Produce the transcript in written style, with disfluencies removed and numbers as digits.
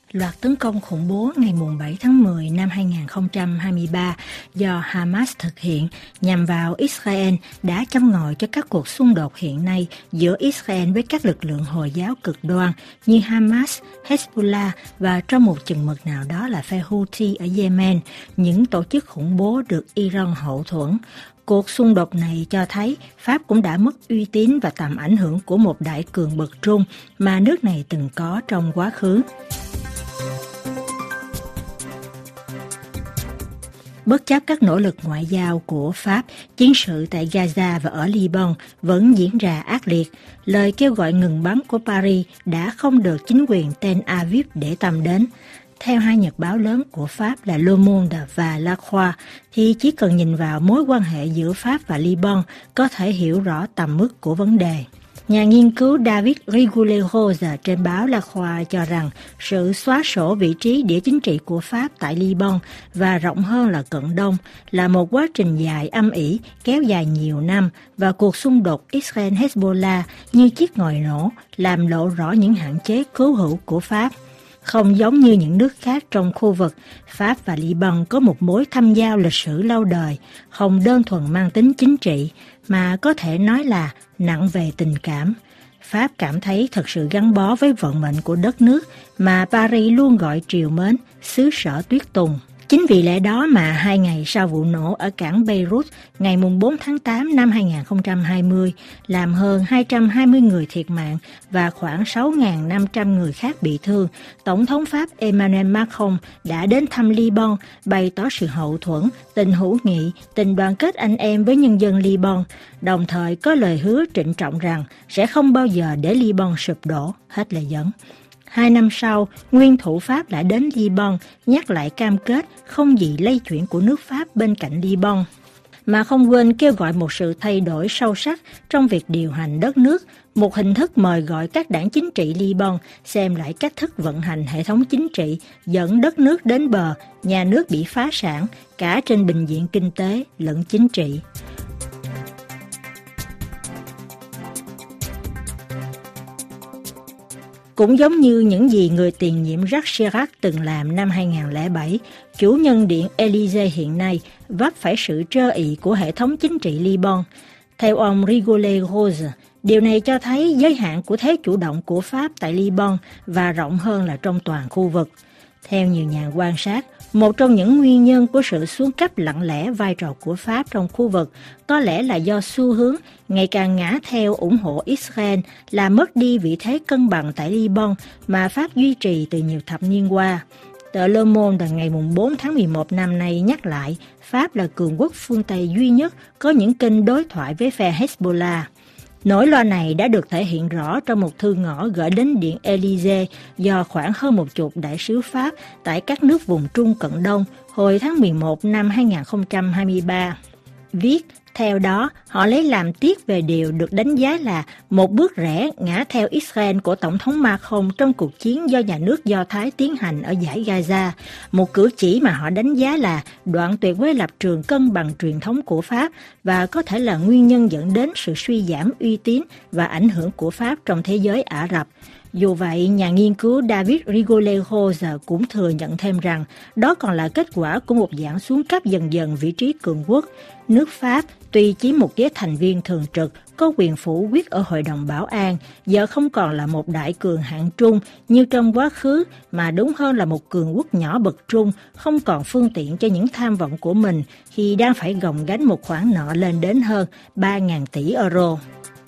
Loạt tấn công khủng bố ngày 7 tháng 10 năm 2023 do Hamas thực hiện nhằm vào Israel đã châm ngòi cho các cuộc xung đột hiện nay giữa Israel với các lực lượng Hồi giáo cực đoan như Hamas, Hezbollah và trong một chừng mực nào đó là phe Houthi ở Yemen, những tổ chức khủng bố được Iran hậu thuẫn. Cuộc xung đột này cho thấy Pháp cũng đã mất uy tín và tầm ảnh hưởng của một đại cường bậc trung mà nước này từng có trong quá khứ. Bất chấp các nỗ lực ngoại giao của Pháp, chiến sự tại Gaza và ở Liban vẫn diễn ra ác liệt. Lời kêu gọi ngừng bắn của Paris đã không được chính quyền Tel Aviv để tâm đến. Theo hai nhật báo lớn của Pháp là Le Monde và La Croix, thì chỉ cần nhìn vào mối quan hệ giữa Pháp và Liban có thể hiểu rõ tầm mức của vấn đề. Nhà nghiên cứu David Rigoulet-Rose trên báo La Croix cho rằng sự xóa sổ vị trí địa chính trị của Pháp tại Liban và rộng hơn là Cận Đông là một quá trình dài âm ỉ kéo dài nhiều năm và cuộc xung đột Israel-Hezbollah như chiếc ngòi nổ làm lộ rõ những hạn chế cố hữu của Pháp. Không giống như những nước khác trong khu vực, Pháp và Liban có một mối thâm giao lịch sử lâu đời, không đơn thuần mang tính chính trị, mà có thể nói là nặng về tình cảm. Pháp cảm thấy thật sự gắn bó với vận mệnh của đất nước mà Paris luôn gọi trìu mến, xứ sở tuyết tùng. Chính vì lẽ đó mà 2 ngày sau vụ nổ ở cảng Beirut ngày 4 tháng 8 năm 2020 làm hơn 220 người thiệt mạng và khoảng 6.500 người khác bị thương, Tổng thống Pháp Emmanuel Macron đã đến thăm Liban, bày tỏ sự hậu thuẫn, tình hữu nghị, tình đoàn kết anh em với nhân dân Liban, đồng thời có lời hứa trịnh trọng rằng sẽ không bao giờ để Liban sụp đổ, hết lời dẫn. 2 năm sau, nguyên thủ Pháp đã đến Liban nhắc lại cam kết không gì lay chuyển của nước Pháp bên cạnh Liban, mà không quên kêu gọi một sự thay đổi sâu sắc trong việc điều hành đất nước, một hình thức mời gọi các đảng chính trị Liban xem lại cách thức vận hành hệ thống chính trị, dẫn đất nước đến bờ, nhà nước bị phá sản, cả trên bình diện kinh tế lẫn chính trị. Cũng giống như những gì người tiền nhiệm Jacques Chirac từng làm năm 2007, chủ nhân điện Élysée hiện nay vấp phải sự trơ ị của hệ thống chính trị Liban. Theo ông Rigoulet-Rose, điều này cho thấy giới hạn của thế chủ động của Pháp tại Liban và rộng hơn là trong toàn khu vực. Theo nhiều nhà quan sát, một trong những nguyên nhân của sự xuống cấp lặng lẽ vai trò của Pháp trong khu vực có lẽ là do xu hướng ngày càng ngã theo ủng hộ Israel là mất đi vị thế cân bằng tại Liban mà Pháp duy trì từ nhiều thập niên qua. Tờ Le Monde ngày 4 tháng 11 năm nay nhắc lại Pháp là cường quốc phương Tây duy nhất có những kênh đối thoại với phe Hezbollah. Nỗi lo này đã được thể hiện rõ trong một thư ngõ gửi đến điện Élysée do khoảng hơn 10 đại sứ Pháp tại các nước vùng Trung Cận Đông hồi tháng 11 năm 2023. Viết, theo đó, họ lấy làm tiếc về điều được đánh giá là một bước rẽ ngã theo Israel của Tổng thống Macron trong cuộc chiến do nhà nước Do Thái tiến hành ở dải Gaza, một cử chỉ mà họ đánh giá là đoạn tuyệt với lập trường cân bằng truyền thống của Pháp và có thể là nguyên nhân dẫn đến sự suy giảm uy tín và ảnh hưởng của Pháp trong thế giới Ả Rập. Dù vậy, nhà nghiên cứu David Rigoulet-Rose cũng thừa nhận thêm rằng đó còn là kết quả của một dạng xuống cấp dần dần vị trí cường quốc. Nước Pháp, tuy chiếm một ghế thành viên thường trực, có quyền phủ quyết ở Hội đồng Bảo an, giờ không còn là một đại cường hạng trung như trong quá khứ, mà đúng hơn là một cường quốc nhỏ bậc trung, không còn phương tiện cho những tham vọng của mình khi đang phải gồng gánh một khoản nợ lên đến hơn 3.000 tỷ euro.